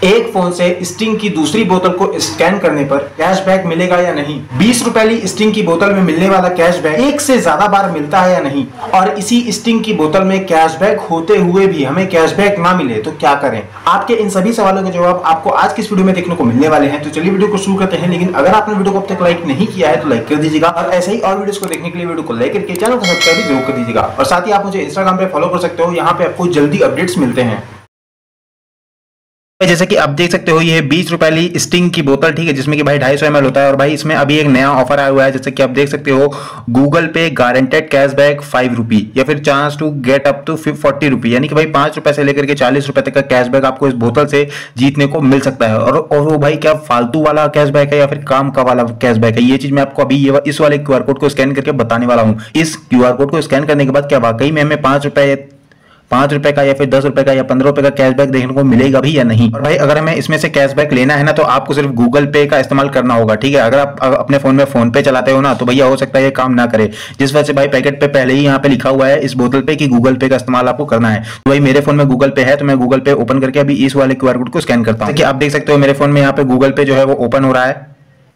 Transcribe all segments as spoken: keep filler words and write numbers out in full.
एक फोन से स्टिंग की दूसरी बोतल को स्कैन करने पर कैशबैक मिलेगा या नहीं, बीस रुपए वाली स्टिंग की बोतल में मिलने वाला कैशबैक एक से ज्यादा बार मिलता है या नहीं, और इसी स्टिंग की बोतल में कैशबैक होते हुए भी हमें कैशबैक ना मिले तो क्या करें। आपके इन सभी सवालों के जवाब आपको आज की इस वीडियो में देखने को मिलने वाले हैं। तो चलिए वीडियो को शुरू करते हैं। लेकिन अगर आपने वीडियो को अब तक लाइक नहीं किया है तो लाइक कर दीजिएगा, और ऐसे ही और वीडियोस को देखने के लिए वीडियो को लाइक करके चैनल को सब्सक्राइब जरूर कर दीजिएगा। और साथ ही आप मुझे इंस्टाग्राम पे फॉलो कर सकते हो, यहाँ पे आपको जल्दी अपडेट्स मिलते हैं। जैसे कि आप देख सकते हो ये बीस रुपए वाली स्टिंग की बोतल, ठीक है, जिसमें कि भाई ढाई सौ एम एल होता है। और भाई इसमें अभी एक नया ऑफर आया हुआ है, जैसे कि आप देख सकते हो गूगल पे गारंटेड कैशबैक फाइव रुपी या फिर chance to get up to forty rupee, यानी कि भाई पांच रुपए से लेकर के चालीस रुपए तक का कैशबैक आपको इस बोतल से जीतने को मिल सकता है। और, और वो भाई क्या फालतू वाला कैशबैक है या फिर काम का वाला कैशबैक है, ये चीज मैं आपको अभी ये इस वाले क्यूआर कोड को स्कैन करके बताने वाला हूँ। इस क्यूआर कोड को स्कैन करने के बाद क्या वाकई में हमें पांच रुपए पांच रुपए का या फिर दस रुपए का या पंद्रह रुपए का कैशबैक देखने को मिलेगा भी या नहीं। और भाई अगर हमें इसमें से कैशबैक लेना है ना तो आपको सिर्फ गूगल पे का इस्तेमाल करना होगा, ठीक है। अगर आप अपने फोन में फोन पे चलाते हो ना तो भैया हो सकता है ये काम ना करे, जिस वजह से भाई पैकेट पे पहले ही यहाँ पे लिखा हुआ है इस बोतल पे कि गूगल पे का इस्तेमाल आपको करना है। तो भाई मेरे फोन में गूगल पे है तो मैं गूगल पे ओपन करके अभी इस वाले क्यूआर कोड को स्कैन करता हूँ। आप देख सकते हो मेरे फोन में यहाँ पे गूगल पे जो है वो ओपन हो रहा है।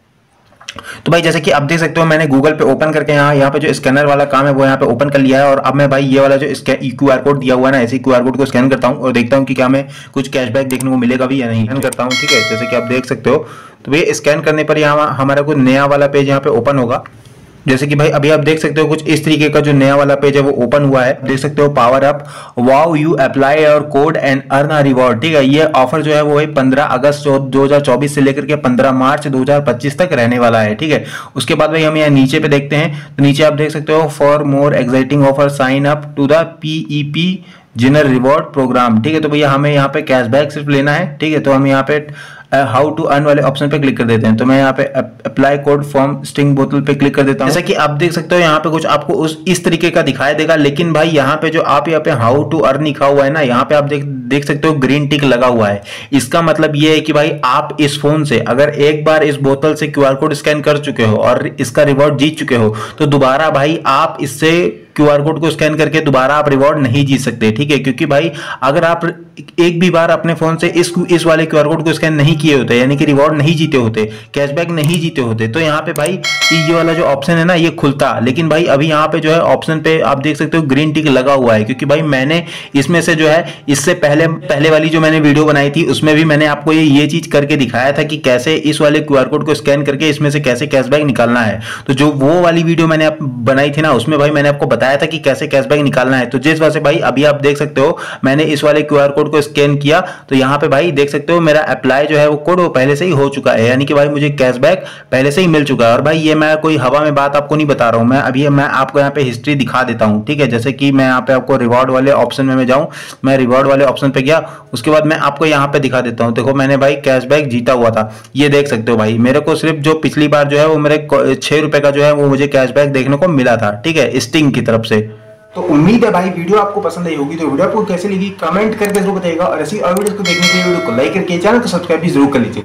तो भाई जैसे कि आप देख सकते हो मैंने गूगल पे ओपन करके यहाँ यहाँ पे जो स्कैनर वाला काम है वो यहाँ पे ओपन कर लिया है। और अब मैं भाई ये वाला जो क्यूआर कोड दिया हुआ है ना, ऐसे क्यूआर कोड को स्कैन करता हूँ और देखता हूँ कि क्या हमें कुछ कैशबैक देखने को मिलेगा भी या नहीं। स्कैन करता हूँ, ठीक है, जैसे कि आप देख सकते हो। तो भाई स्कैन करने पर यहाँ हमारा कुछ नया वाला पेज यहाँ पे ओपन होगा। जैसे कि भाई अभी आप देख सकते हो कुछ इस तरीके का जो नया वाला पेज है वो ओपन हुआ है। देख सकते हो power up wow you apply your code and earn a reward, ठीक है। ये ऑफर जो है वो भाई पंद्रह अगस्त दो हज़ार चौबीस से लेकर के पंद्रह मार्च दो हज़ार पच्चीस तक रहने वाला है, ठीक है। उसके बाद भाई हम यहाँ नीचे पे देखते हैं तो नीचे आप देख सकते हो for more exciting offer sign up to the PEP jinner reward program, ठीक है। तो भैया हमें यहाँ पे कैशबैक सिर्फ लेना है, ठीक है। तो हम यहाँ पे हाउ टू अर्न वाले ऑप्शन पे क्लिक कर देते हैं। तो मैं यहाँ पे अप्लाई कोड फॉर्म स्टिंग बोतल पे क्लिक कर देता हूँ। जैसा कि आप देख सकते हो यहाँ पे कुछ आपको उस इस तरीके का दिखाई देगा। लेकिन भाई यहाँ पे जो आप यहाँ पे हाउ टू अर्न लिखा हुआ है ना, यहाँ पे आप देख देख सकते हो ग्रीन टिक लगा हुआ है। इसका मतलब ये है कि भाई आप इस फोन से अगर एक बार इस बोतल से क्यूआर कोड स्कैन कर चुके हो और इसका रिवॉर्ड जीत चुके हो तो दोबारा भाई आप इससे क्यूआर कोड को स्कैन करके दोबारा आप रिवॉर्ड नहीं जीत सकते, ठीक है। क्योंकि भाई अगर आप एक भी बार अपने फोन से इस इस वाले क्यूआर कोड को स्कैन नहीं किए होते, यानी कि रिवॉर्ड नहीं जीते होते, कैशबैक नहीं जीते होते, तो यहाँ पे भाई ये वाला जो ऑप्शन है ना ये खुलता। लेकिन भाई अभी यहाँ पे जो है ऑप्शन पे आप देख सकते हो ग्रीन टिक लगा हुआ है, क्योंकि भाई मैंने इसमें से जो है इससे पहले पहले वाली जो मैंने वीडियो बनाई थी उसमें भी मैंने आपको ये ये चीज करके दिखाया था कि कैसे इस वाले क्यूआर कोड को स्कैन करके इसमें से कैसे कैशबैक निकालना है। तो जो वो वाली वीडियो मैंने बनाई थी ना उसमें भाई मैंने आपको बताया था कि कैसे कैशबैक निकालना है। तो जिस वजह से भाई अभी आप देख सकते हो मैंने इस वाले क्यूआर कोड को स्कैन किया तो यहाँ पे भाई देख सकते हो मेरा अप्लाई जो है वो कोड वो पहले से ही हो चुका है, यानी कि भाई मुझे कैशबैक पहले से ही मिल चुका है। और भाई ये मैं कोई हवा में बात आपको नहीं बता रहा हूँ, मैं अभी मैं आपको यहाँ पे हिस्ट्री दिखा देता हूँ, ठीक है। जैसे कि मैं यहाँ पे आपको रिवॉर्ड वाले ऑप्शन में मैं जाऊँ, मैं रिवॉर्ड वाले ऑप्शन पे गया, उसके बाद मैं आपको यहाँ पे दिखा देता हूँ। देखो मैंने भाई कैशबैक जीता हुआ था, ये देख सकते हो भाई मेरे को सिर्फ जो पिछली बार जो है वो मेरे छह रुपए का जो है वो मुझे कैशबैक देखने को मिला था, ठीक है, स्टिंग की तरफ से। तो उम्मीद है भाई वीडियो आपको पसंद आई होगी। तो वीडियो आपको कैसे लगी कमेंट करके जरूर बताइएगा, और ऐसी और वीडियोस को देखने के लिए वीडियो को लाइक करके चैनल को सब्सक्राइब भी जरूर कर लीजिए।